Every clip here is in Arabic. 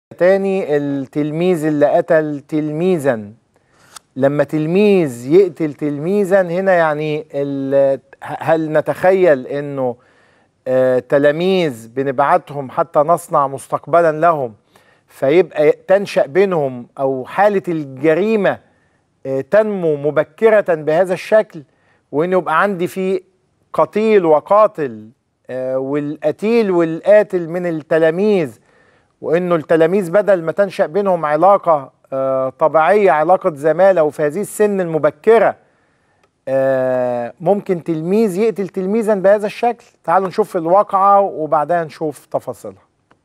تاني التلميذ اللي قتل تلميذا. لما تلميذ يقتل تلميذا هنا يعني هل نتخيل انه تلاميذ بنبعتهم حتى نصنع مستقبلا لهم، فيبقى تنشأ بينهم او حالة الجريمة تنمو مبكرة بهذا الشكل، وانه يبقى عندي في قتيل وقاتل والقتيل والقاتل من التلاميذ، وانه التلاميذ بدل ما تنشأ بينهم علاقة طبيعية، علاقة زمالة، وفي هذه السن المبكرة ممكن تلميذ يقتل تلميذا بهذا الشكل. تعالوا نشوف الواقعة وبعدها نشوف تفاصيلها.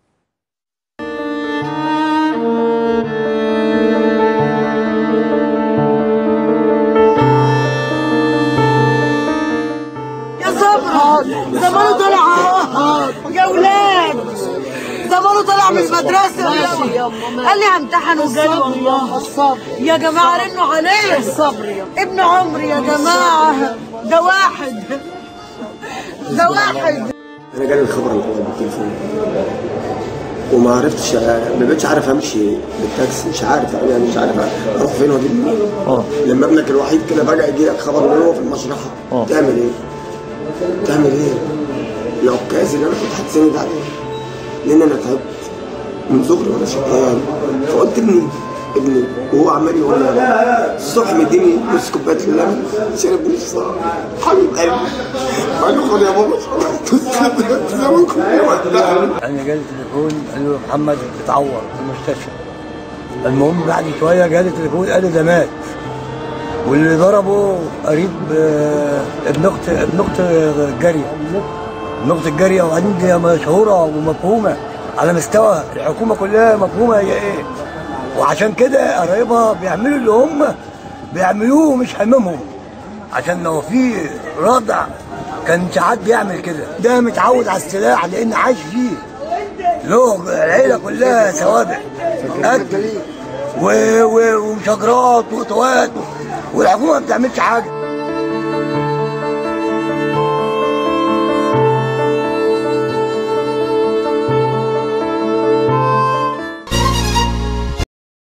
يا صبر زمانه طلع يا ولاد، زمانه طلع من المدرسة. قال لي همتحن وجالي والله الصبر يا جماعة، رنوا عليه الصبر يا ابن عمري يا جماعة. ده واحد انا جالي الخبر الاول بالتليفون وما عرفتش، ما بقتش عارف امشي بالتاكسي، مش عارف يعني مش عارف اروح فين واجيب منين. لما ابنك الوحيد كده بقى يجي لك خبر ان هو في المشرحه، تعمل ايه؟ تعمل ايه؟ العكاز اللي انا كنت هتسند عليه، لان انا تعبت من صغري وانا شقيان. فقلت ابني وهو عمال يقول لي الصبح مديني نص كوبايه اللبن، شرب نص حبيب قلبي، قال له خد يا بابا انا جالي تليفون قال له محمد اتعور في المستشفى. المهم بعد شويه جالي تليفون قال لي ده مات، واللي ضربه قريب ابن اخت الجاريه، ابن اخت الجاريه، وبعدين دي مشهوره ومفهومه على مستوى الحكومه كلها، مفهومه هي ايه، وعشان كده قرايبها بيعملوا اللي هم بيعملوه مش هممهم، عشان لو في رضع كان ساعات بيعمل كده. ده متعود على السلاح لان عايش فيه، له العيله كلها سوابع اكل ومشاجرات وقطوات، والحكومه ما بتعملش حاجه.